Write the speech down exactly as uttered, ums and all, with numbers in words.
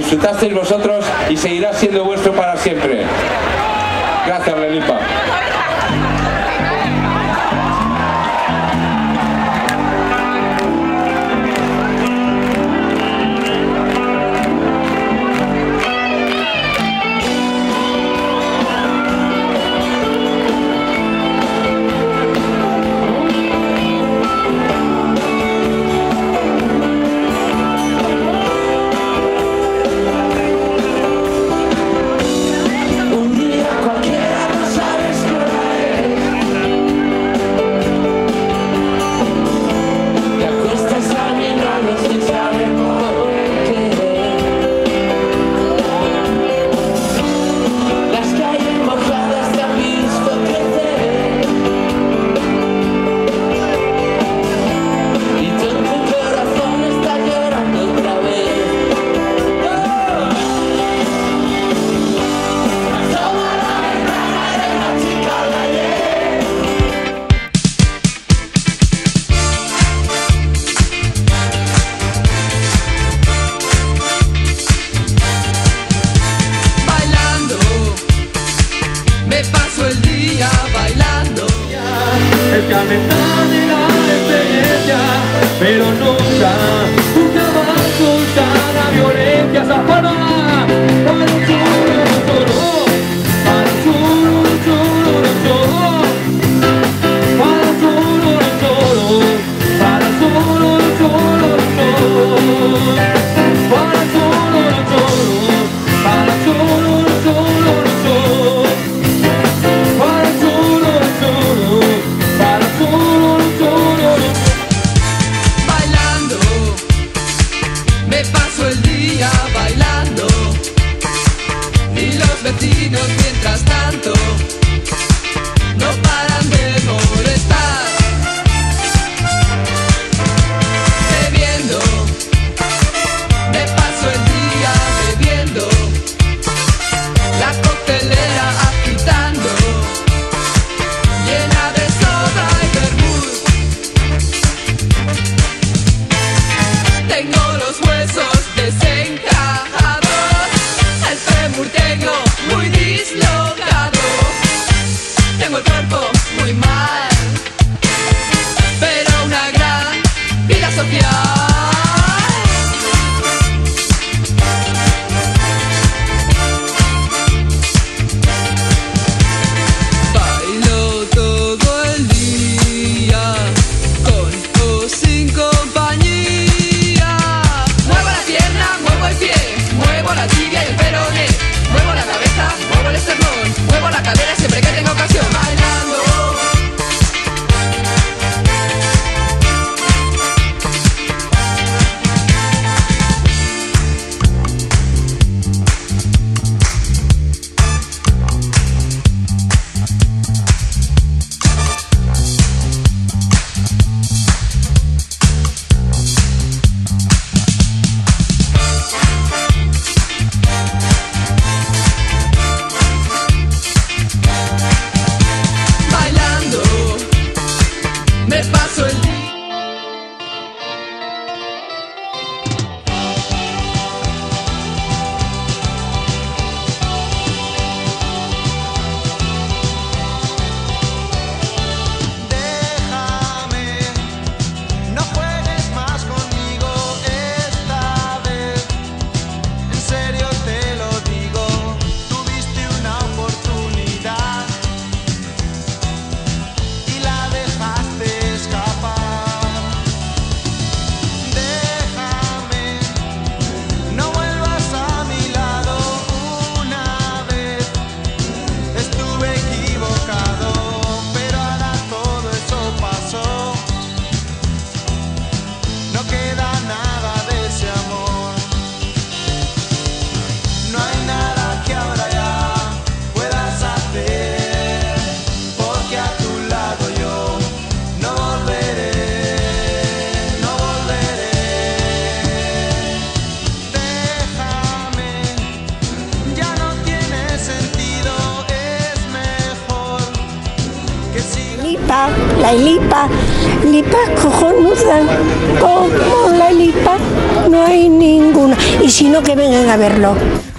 disfrutasteis vosotros y seguirá siendo vuestro para siempre. Gracias, Lelipa. El calentar de la experiencia, pero nunca, nunca va a soltar la violencia. Esa palma para un solo, solo, para un solo, solo, solo, para un solo, solo, para un solo, solo, solo, para un solo, solo, para un solo, solo, solo. Vecinos mientras tanto no paran de molestar, bebiendo, me paso el día bebiendo, la coctelera agitando, llena de soda y vermut. Tengo los huesos desencajados, el fémur tengo muy dislocado. lipa, la lipa, lipa cojonuda, como la lipa, no hay ninguna. Y si no, que vengan a verlo.